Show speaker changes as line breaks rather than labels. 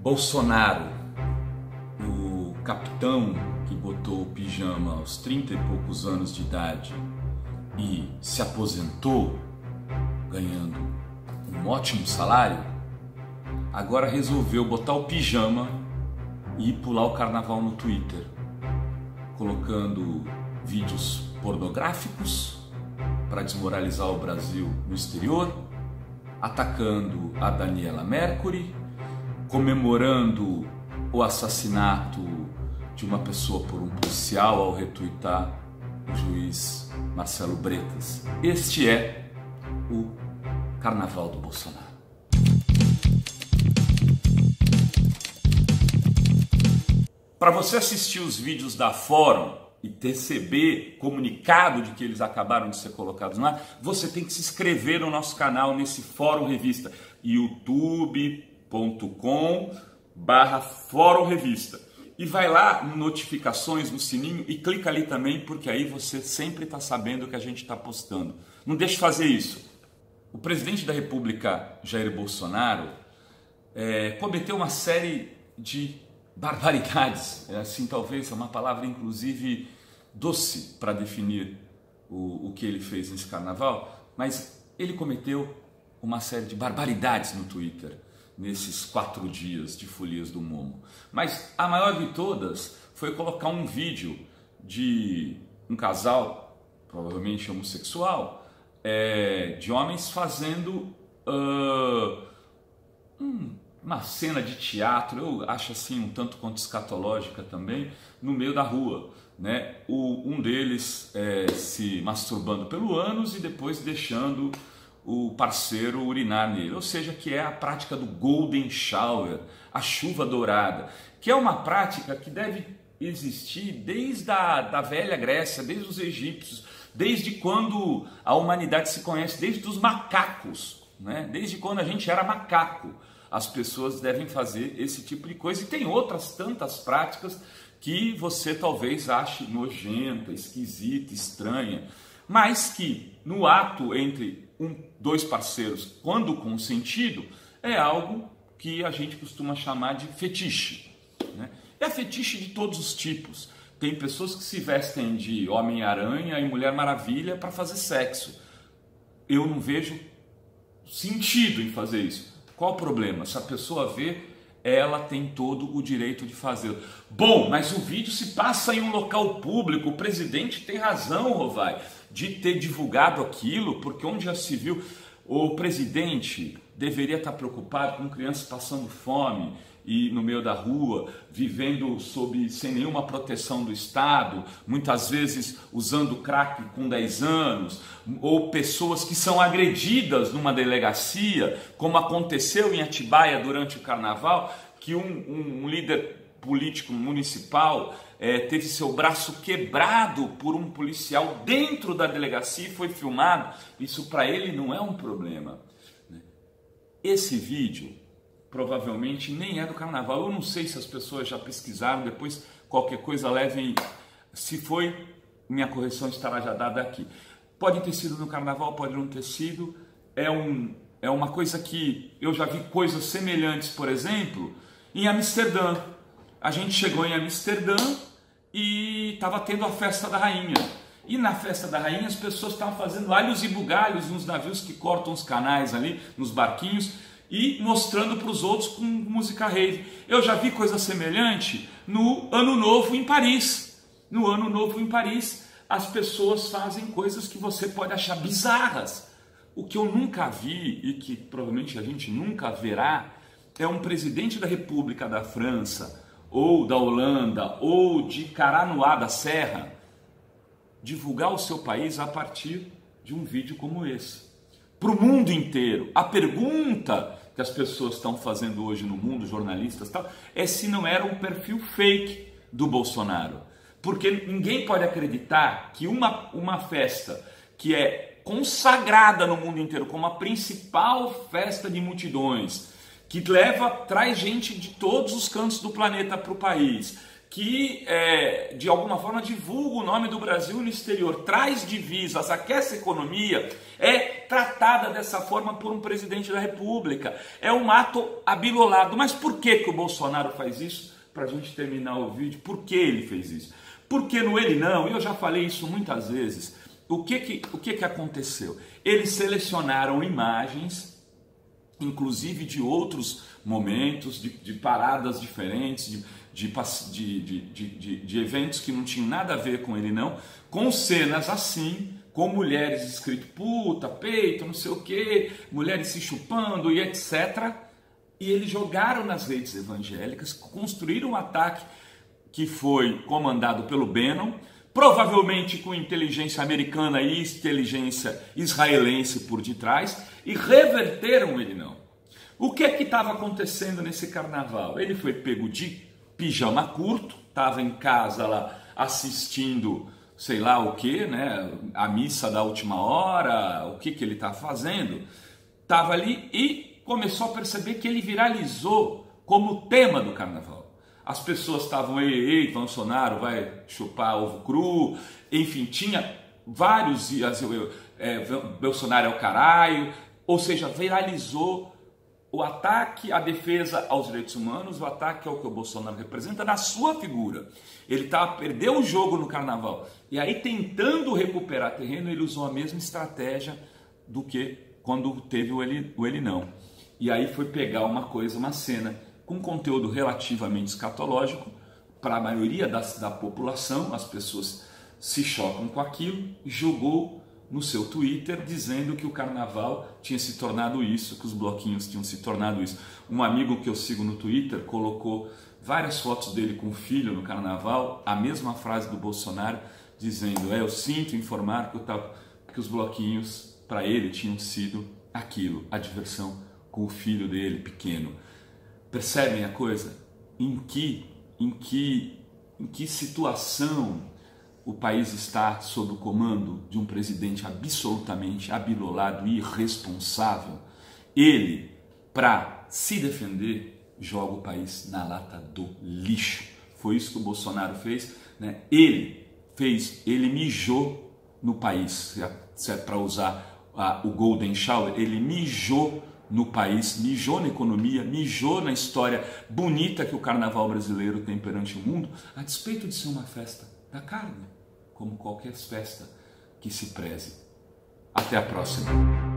Bolsonaro, o capitão que botou o pijama aos 30 e poucos anos de idade e se aposentou ganhando um ótimo salário, agora resolveu botar o pijama e pular o carnaval no Twitter, colocando vídeos pornográficos para desmoralizar o Brasil no exterior, atacando a Daniela Mercury, comemorando o assassinato de uma pessoa por um policial ao retuitar o juiz Marcelo Bretas. Este é o Carnaval do Bolsonaro. Para você assistir os vídeos da Fórum e receber comunicado de que eles acabaram de ser colocados no ar, você tem que se inscrever no nosso canal nesse Fórum Revista, youtube.com/Fórum Revista. E vai lá no notificações, no sininho e clica ali também, porque aí você sempre está sabendo o que a gente está postando. Não deixe de fazer isso. O presidente da República, Jair Bolsonaro, cometeu uma série de barbaridades. Assim, talvez é uma palavra, inclusive, doce para definir o que ele fez nesse carnaval, mas ele cometeu uma série de barbaridades no Twitter nesses 4 dias de Folias do Momo. Mas a maior de todas foi colocar um vídeo de um casal, provavelmente homossexual, de homens fazendo uma cena de teatro, eu acho assim um tanto quanto escatológica também, no meio da rua, né? Um deles se masturbando pelo ânus e depois deixando o parceiro urinar nele, ou seja, que é a prática do Golden Shower, a chuva dourada, que é uma prática que deve existir desde a velha Grécia, desde os egípcios, desde quando a humanidade se conhece, desde os macacos, né? Desde quando a gente era macaco. As pessoas devem fazer esse tipo de coisa, e tem outras tantas práticas que você talvez ache nojenta, esquisita, estranha, mas que no ato entre dois parceiros, quando consentido, é algo que a gente costuma chamar de fetiche, né? É fetiche de todos os tipos. Tem pessoas que se vestem de Homem-Aranha e Mulher Maravilha para fazer sexo. Eu não vejo sentido em fazer isso. Qual o problema? Se a pessoa vê, ela tem todo o direito de fazê-lo. Bom, mas o vídeo se passa em um local público. O presidente tem razão, Rovai, de ter divulgado aquilo, porque onde já se viu, o presidente deveria estar preocupado com crianças passando fome e no meio da rua, vivendo sem nenhuma proteção do Estado, muitas vezes usando crack com 10 anos, ou pessoas que são agredidas numa delegacia, como aconteceu em Atibaia durante o carnaval, que um líder político municipal teve seu braço quebrado por um policial dentro da delegacia e foi filmado. Isso para ele não é um problema. Esse vídeo provavelmente nem é do carnaval. Eu não sei se as pessoas já pesquisaram, depois qualquer coisa levem. Se foi, minha correção estará já dada aqui. Pode ter sido no carnaval, pode não ter sido. É uma coisa que eu já vi coisas semelhantes, por exemplo, em Amsterdã. A gente chegou em Amsterdã e estava tendo a festa da rainha. E na festa da rainha as pessoas estavam fazendo alhos e bugalhos nos navios que cortam os canais ali, nos barquinhos, e mostrando para os outros com música rave. Eu já vi coisa semelhante no Ano Novo em Paris. No Ano Novo em Paris, as pessoas fazem coisas que você pode achar bizarras. O que eu nunca vi e que provavelmente a gente nunca verá é um presidente da República da França, ou da Holanda, ou de Caranoá da Serra, divulgar o seu país a partir de um vídeo como esse. Para o mundo inteiro. A pergunta que as pessoas estão fazendo hoje no mundo, jornalistas e tal, é se não era um perfil fake do Bolsonaro. Porque ninguém pode acreditar que uma festa que é consagrada no mundo inteiro como a principal festa de multidões, que traz gente de todos os cantos do planeta para o país, que de alguma forma divulga o nome do Brasil no exterior, traz divisas, aquece a economia, é tratada dessa forma por um presidente da República. É um ato abilolado. Mas por que o Bolsonaro faz isso? Para a gente terminar o vídeo, por que ele fez isso? Porque no Ele Não, e eu já falei isso muitas vezes, o que aconteceu? Eles selecionaram imagens, inclusive de outros momentos, de paradas diferentes, de eventos que não tinham nada a ver com Ele Não, com cenas assim, com mulheres escrito puta, peito, não sei o que, mulheres se chupando e etc. E eles jogaram nas redes evangélicas, construíram um ataque que foi comandado pelo Bannon, provavelmente com inteligência americana e inteligência israelense por detrás, e reverteram Ele Não. O que estava acontecendo nesse carnaval? Ele foi pego de pijama curto, estava em casa lá assistindo sei lá o que, né? A missa da última hora, o que ele está fazendo. Estava ali e começou a perceber que ele viralizou como tema do carnaval. As pessoas estavam, ei, Bolsonaro vai chupar ovo cru, enfim, tinha vários, Bolsonaro é o caralho, ou seja, viralizou o ataque à defesa aos direitos humanos, o ataque ao que o Bolsonaro representa na sua figura. Ele perdeu o jogo no carnaval. E aí, tentando recuperar terreno, ele usou a mesma estratégia do que quando teve o Ele Não. E aí foi pegar uma cena com conteúdo relativamente escatológico, para a maioria da população, as pessoas se chocam com aquilo, e jogou no seu Twitter dizendo que o carnaval tinha se tornado isso, que os bloquinhos tinham se tornado isso. Um amigo que eu sigo no Twitter colocou várias fotos dele com o filho no carnaval, a mesma frase do Bolsonaro, dizendo, eu sinto informar que os bloquinhos para ele tinham sido aquilo, a diversão com o filho dele pequeno. Percebem a coisa? Em que situação o país está sob o comando de um presidente absolutamente abilolado e irresponsável? Ele, para se defender, joga o país na lata do lixo. Foi isso que o Bolsonaro fez, né? Ele mijou no país, se é para usar o Golden Shower, ele mijou no país, mijou na economia, mijou na história bonita que o carnaval brasileiro tem perante o mundo, a despeito de ser uma festa da carne, como qualquer festa que se preze. Até a próxima.